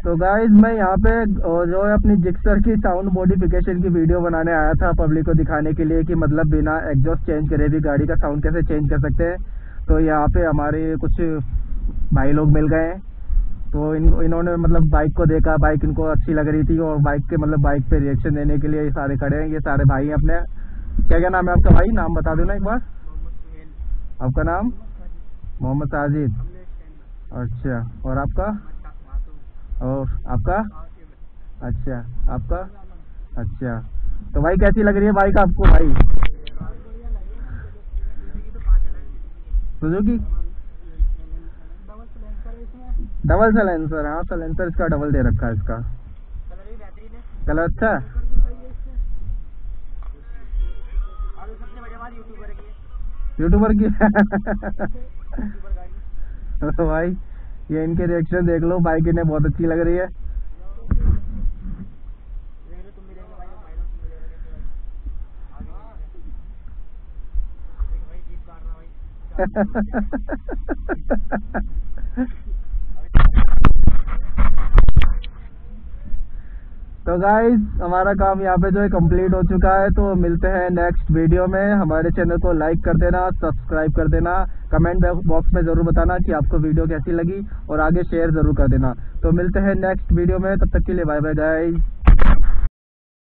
तो गाइज मैं यहाँ पे जो है अपनी जिक्सर की साउंड मॉडिफिकेशन की वीडियो बनाने आया था पब्लिक को दिखाने के लिए कि मतलब बिना एग्जॉस्ट चेंज करे भी गाड़ी का साउंड कैसे चेंज कर सकते हैं। तो यहाँ पे हमारे कुछ भाई लोग मिल गए हैं, तो इन्होंने मतलब बाइक को देखा, बाइक इनको अच्छी लग रही थी और बाइक के मतलब बाइक पे रिएक्शन देने के लिए ये सारे खड़े हैं। ये सारे भाई हैं अपने। क्या क्या नाम है आपका भाई? नाम बता दो ना एक बार। आपका नाम? मोहम्मद साजिद। अच्छा, और आपका? और आपका? अच्छा, आपका? अच्छा। तो भाई कैसी लग रही है बाइक आपको भाई? Suzuki double silencer. हाँ, सलेंसर इसका डबल दे रखा है। इसका कलर अच्छा है। यूट्यूबर की तो भाई ये इनके रिएक्शन देख लो, बाइक इन्हें बहुत अच्छी लग रही है। तो गाइज हमारा काम यहाँ पे जो है कंप्लीट हो चुका है। तो मिलते हैं नेक्स्ट वीडियो में। हमारे चैनल को लाइक कर देना, सब्सक्राइब कर देना, कमेंट बॉक्स में ज़रूर बताना कि आपको वीडियो कैसी लगी और आगे शेयर ज़रूर कर देना। तो मिलते हैं नेक्स्ट वीडियो में, तब तक के लिए बाय बाय गाइज।